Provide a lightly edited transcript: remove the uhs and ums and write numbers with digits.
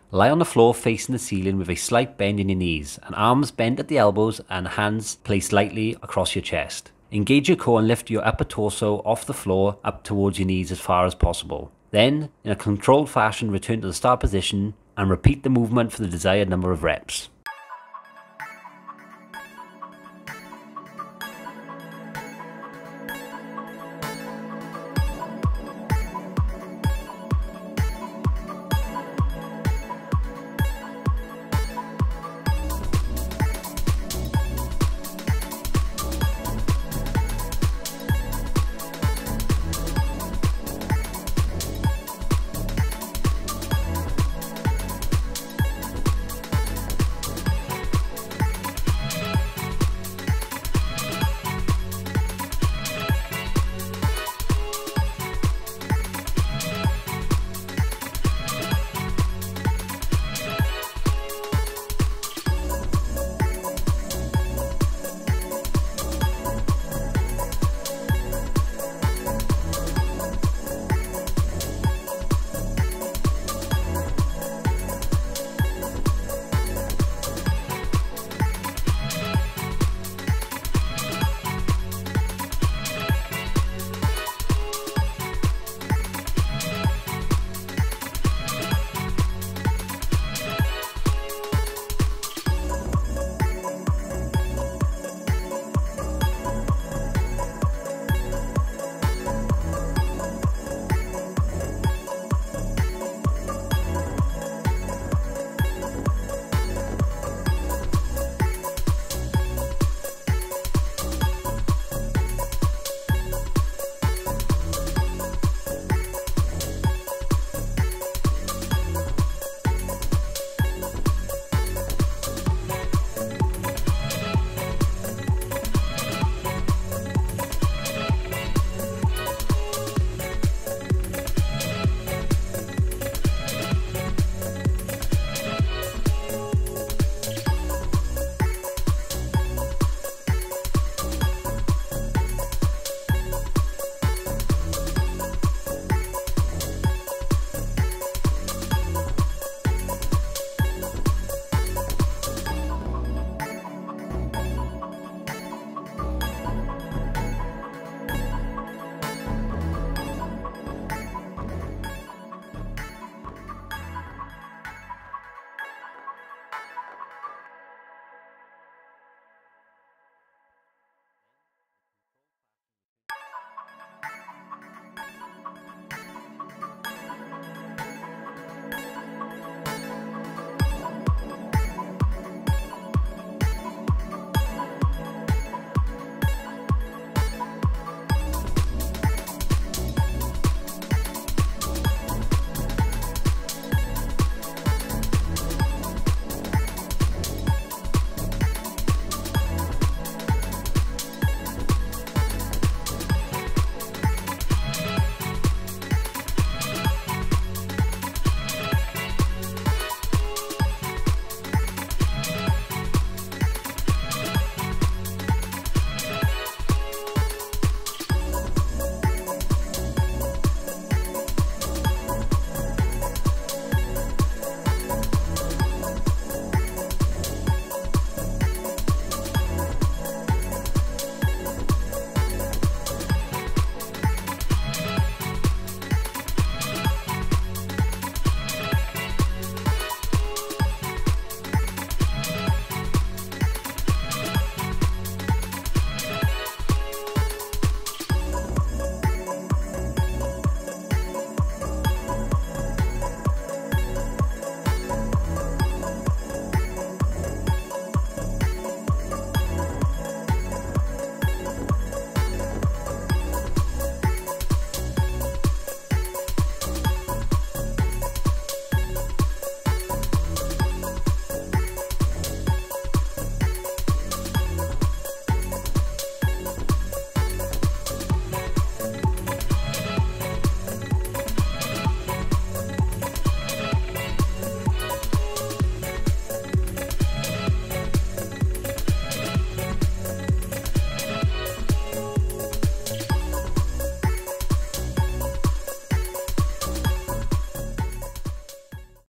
Lie on the floor facing the ceiling with a slight bend in your knees and arms bent at the elbows and hands placed lightly across your chest. Engage your core and lift your upper torso off the floor up towards your knees as far as possible. Then, in a controlled fashion, return to the start position and repeat the movement for the desired number of reps.